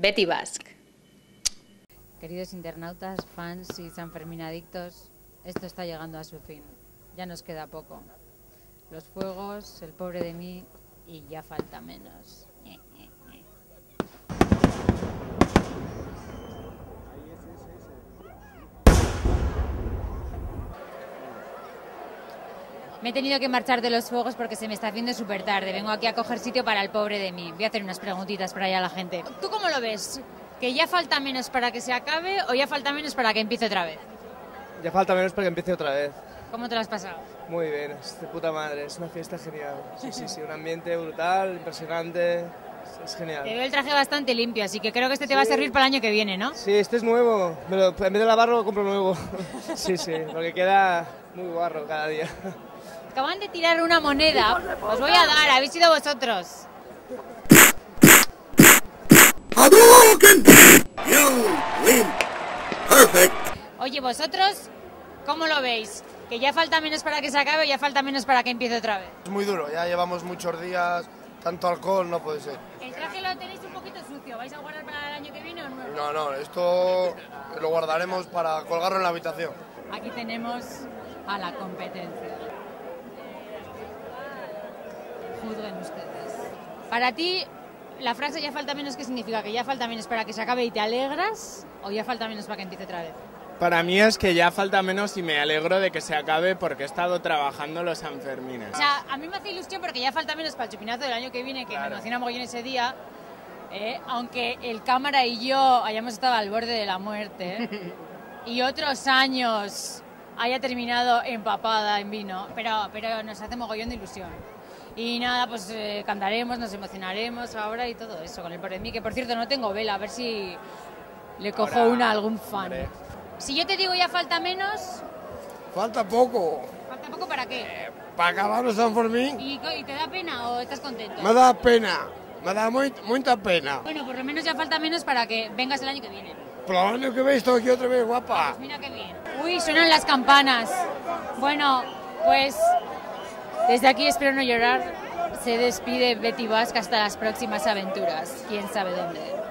Betty Basque. Queridos internautas, fans y sanferminadictos, esto está llegando a su fin. Ya nos queda poco. Los fuegos, el pobre de mí y ya falta menos. Me he tenido que marchar de los fuegos porque se me está haciendo súper tarde. Vengo aquí a coger sitio para el pobre de mí. Voy a hacer unas preguntitas para allá a la gente. ¿Tú cómo lo ves? ¿Que ya falta menos para que se acabe o ya falta menos para que empiece otra vez? Ya falta menos para que empiece otra vez. ¿Cómo te lo has pasado? Muy bien, es de puta madre, es una fiesta genial. Sí, un ambiente brutal, impresionante, es genial. Te veo el traje bastante limpio, así que creo que este te va a servir para el año que viene, ¿no? Sí, este es nuevo, en vez de lavarlo lo compro nuevo. Sí, porque queda muy guarro cada día. Acaban de tirar una moneda, os voy a dar, habéis sido vosotros. Oye, vosotros, ¿cómo lo veis? ¿Que ya falta menos para que se acabe o ya falta menos para que empiece otra vez? Es muy duro, ya llevamos muchos días, tanto alcohol no puede ser. El traje lo tenéis un poquito sucio, ¿vais a guardar para el año que viene o nuevo? No, esto lo guardaremos para colgarlo en la habitación. Aquí tenemos a la competencia. Juzguen ustedes. Para ti, la frase ya falta menos, ¿qué significa? ¿Que ya falta menos para que se acabe y te alegras o ya falta menos para que empiece otra vez? Para mí es que ya falta menos y me alegro de que se acabe porque he estado trabajando los Sanfermines. O sea, a mí me hace ilusión porque ya falta menos para el chupinazo del año que viene, que claro, me emociona mogollón ese día, aunque el cámara y yo hayamos estado al borde de la muerte y otros años haya terminado empapada en vino, pero nos hace mogollón de ilusión. Y nada, pues cantaremos, nos emocionaremos ahora y todo eso con el por de mí, que por cierto no tengo vela, a ver si le cojo una a algún fan. Hombre. Si yo te digo ya falta menos... Falta poco. ¿Falta poco para qué? Para acabar los San Fermín. ¿Y te da pena o estás contento? Me da pena, me da mucha pena. Bueno, por lo menos ya falta menos para que vengas el año que viene. Por el año que veis estoy aquí otra vez, guapa. Pues mira qué bien. Uy, suenan las campanas. Bueno, pues desde aquí espero no llorar. Se despide Betty Basque hasta las próximas aventuras. Quién sabe dónde.